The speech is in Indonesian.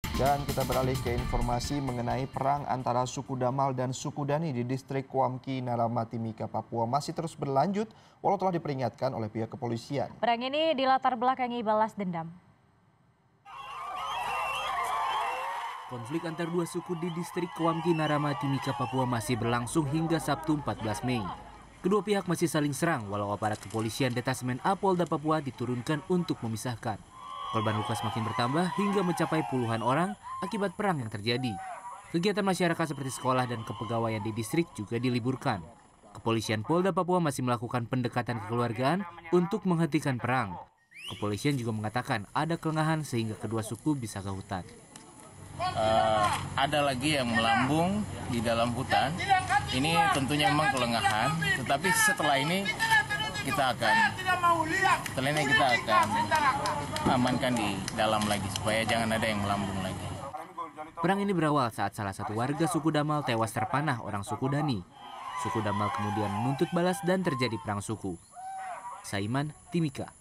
Dan kita beralih ke informasi mengenai perang antara suku Damal dan suku Dani di distrik Kuamki, Narama, Timika, Papua masih terus berlanjut walau telah diperingatkan oleh pihak kepolisian. Perang ini dilatar belakangi balas dendam. Konflik antar dua suku di distrik Kuamki, Narama, Timika, Papua masih berlangsung hingga Sabtu 14 Mei. Kedua pihak masih saling serang walau aparat kepolisian Detasmen A Polda Papua diturunkan untuk memisahkan. Korban luka semakin bertambah hingga mencapai puluhan orang akibat perang yang terjadi. Kegiatan masyarakat seperti sekolah dan kepegawaian di distrik juga diliburkan. Kepolisian Polda Papua masih melakukan pendekatan kekeluargaan untuk menghentikan perang. Kepolisian juga mengatakan ada kelengahan sehingga kedua suku bisa ke hutan. Ada lagi yang melambung di dalam hutan. Ini tentunya memang kelengahan, tetapi setelah ini kita akan amankan di dalam lagi supaya jangan ada yang melambung lagi. Perang ini berawal saat salah satu warga suku Damal tewas terpanah orang suku Dani. Suku Damal kemudian menuntut balas dan terjadi perang suku. Saiman, Timika.